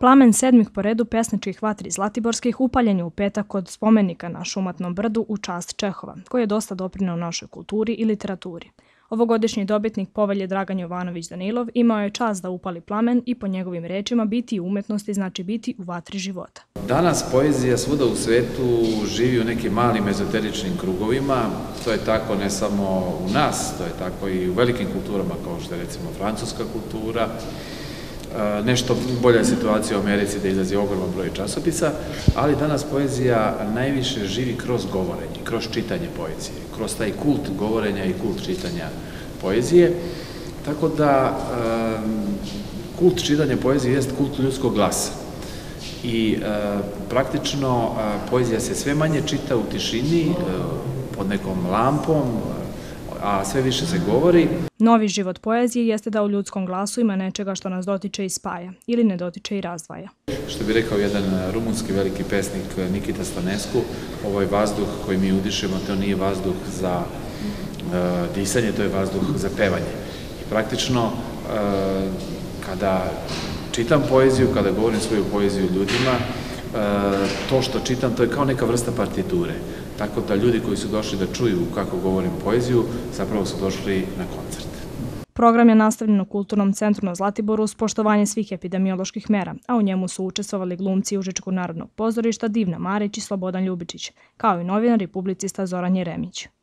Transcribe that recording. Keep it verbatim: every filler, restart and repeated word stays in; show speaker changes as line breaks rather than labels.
Plamen sedmih po redu pesničkih vatri zlatiborskih upaljen je u petak kod spomenika na Šumatnom brdu u čast Čehova, koji je dosta doprineo našoj kulturi i literaturi. Ovogodišnji dobitnik povelje Dragan Jovanović Danilov imao je čast da upali plamen i po njegovim rečima biti u umetnosti znači biti u vatri života.
Danas poezija svuda u svetu živi u nekim malim ezoteričnim krugovima. To je tako ne samo u nas, to je tako i u velikim kulturama kao što je recimo francuska kultura. Nešto bolja je situacija u Americi da izlazi ogroman broj časopisa, ali danas poezija najviše živi kroz govorenje, kroz čitanje poezije, kroz taj kult govorenja i kult čitanja poezije. Tako da kult čitanja poezije jest kult ljudskog glasa. I praktično poezija se sve manje čita u tišini, pod nekom lampom, a sve više se govori.
Novi život poezije jeste da u ljudskom glasu ima nečega što nas dotiče i spaja, ili ne dotiče i razdvaja.
Što bi rekao jedan rumunski veliki pesnik Nikita Stanescu, ovaj vazduh koji mi udišemo, to nije vazduh za disanje, to je vazduh za pevanje. I praktično, kada čitam poeziju, kada govorim svoju poeziju ljudima, to što čitam, to je kao neka vrsta partiture. Tako da ljudi koji su došli da čuju kako govorim poeziju, zapravo su došli na koncert.
Program je nastavljen u Kulturnom centru na Zlatiboru uz poštovanje svih epidemioloških mera, a u njemu su učestvovali glumci Užičkog narodnog pozorišta Divna Marić i Slobodan Ljubičić, kao i novinar i publicista Zoran Jeremić.